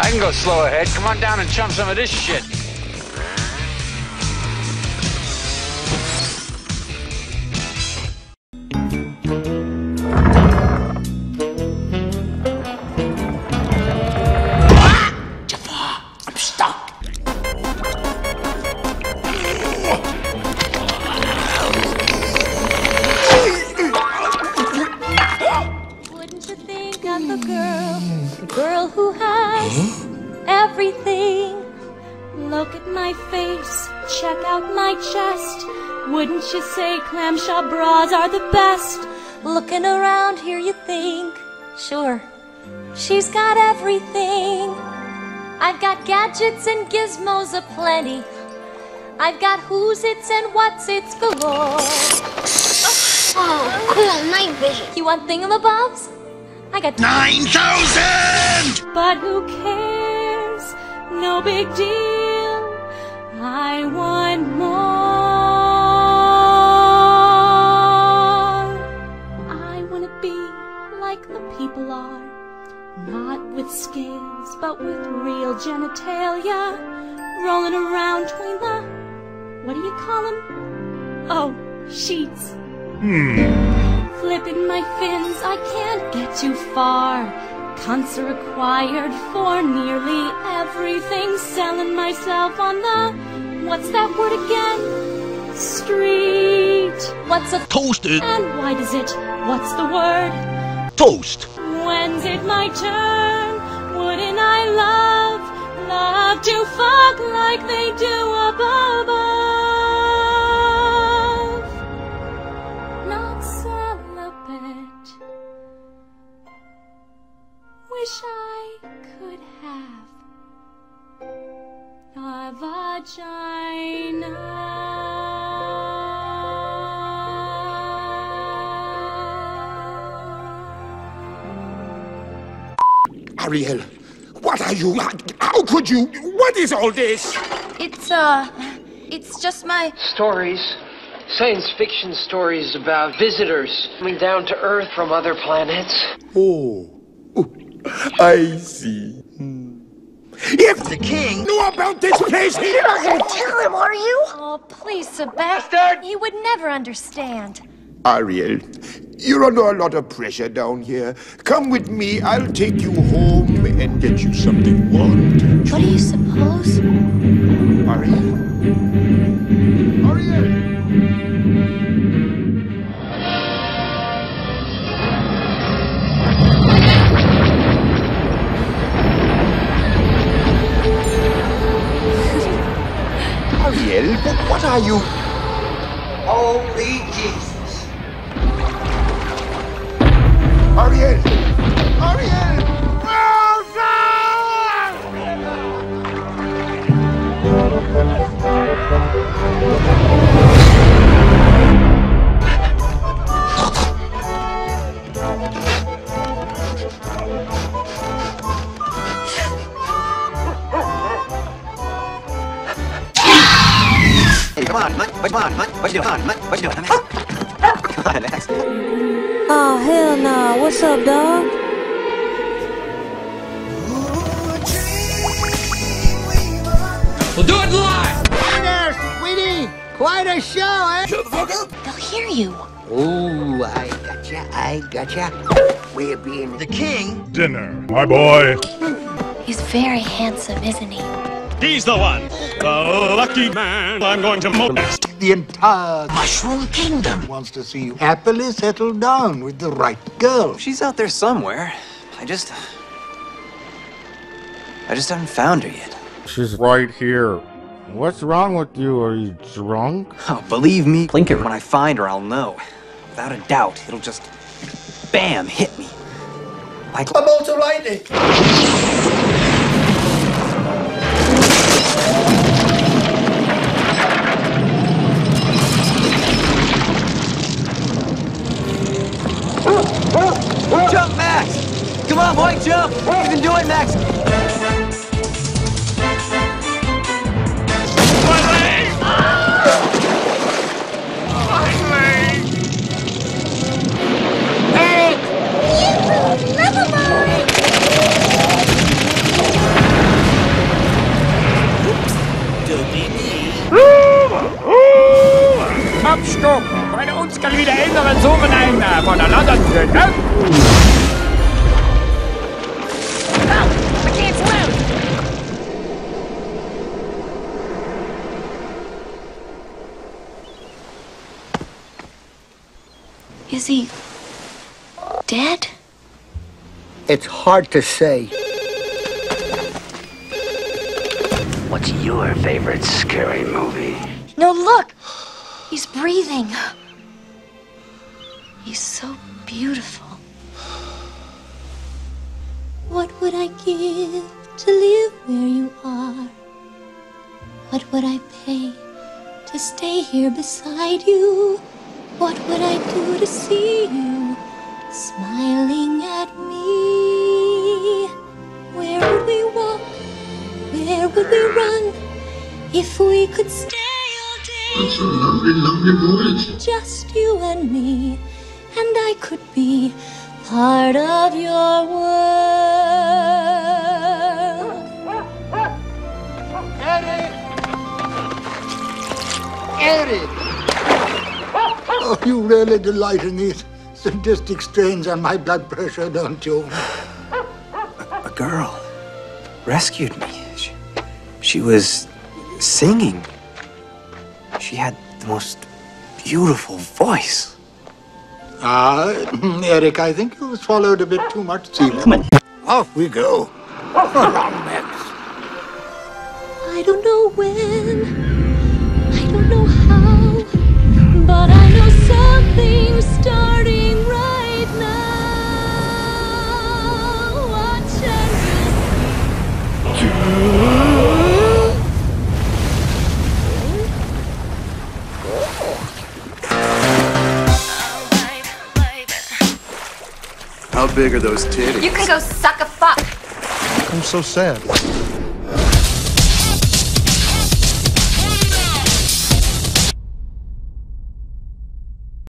I can go slow ahead. Come on down and chump some of this shit. I'm stuck. Wouldn't you think I'm the girl who has everything? Look at my face, check out my chest. Wouldn't you say clamshell bras are the best? Looking around here you think, sure, she's got everything. I've got gadgets and gizmos aplenty. I've got who's its and what's its galore. Oh, cool, night vision. You want thingamabobs? I got 9,000! But who cares? No big deal. I want more. I want to be like the people are. Not with scales, but with real genitalia. Rolling around between the, what do you call them? Oh, sheets. Flipping my fins, I can't get too far. Cunts are required for nearly everything. Selling myself on the, what's that word again? Street. What's a Toasted. and why does it, what's the word? Toast. When's it my turn? Wouldn't I love to fuck like they do above? Not celibate. Wish I could have a vagina. Ariel, what are you? How could you? What is all this? It's just my... Stories. Science fiction stories about visitors coming down to Earth from other planets. Oh, I see. If the king knew about this place, You're not gonna tell him, are you? Oh, please, Sebastian. You would never understand. Ariel, you're under a lot of pressure down here. Come with me, I'll take you home and get you something warm to What do you suppose? Ariel? Ariel! Ariel, what are you? Holy Jesus. Ariel! Ariel! Hey, come on, what you doing, What you doing, Come on, Max. Oh, hell nah. What's up, dog? We'll do it live! Hi there, sweetie! Quite a show, eh? Shut the fuck up! They'll hear you. Ooh, I gotcha. We're being the king. Dinner, my boy. He's very handsome, isn't he? He's the one. The lucky man I'm going to molest. The entire Mushroom Kingdom wants to see you happily settle down with the right girl. She's out there somewhere. I just haven't found her yet. She's right here. What's wrong with you? Are you drunk? Oh, believe me, blink it. When I find her, I'll know. Without a doubt, it'll just, bam, hit me. Like a bolt of lightning. Jump, Max! Come on, boy, jump! You can do it, Max! Never mind! I can't swim! Is he dead? It's hard to say. What's your favorite scary movie? No, look! He's breathing. He's so beautiful. What would I give to live where you are? What would I pay to stay here beside you? What would I do to see you smiling at me? Where would we walk? Where would we run if we could stay all day? That's a lovely, lovely voice. Just you and me, and I could be part of your world. Eric! Eric! Oh, you really delight in these sadistic strains on my blood pressure, don't you? A girl rescued me. She was singing. She had the most beautiful voice. Eric, I think you swallowed a bit too much semen. Come on. Off we go. Around next. I don't know when, I don't know how, but I know something's starting right now. Watch and How big are those titties? You can go suck a fuck. I'm so sad.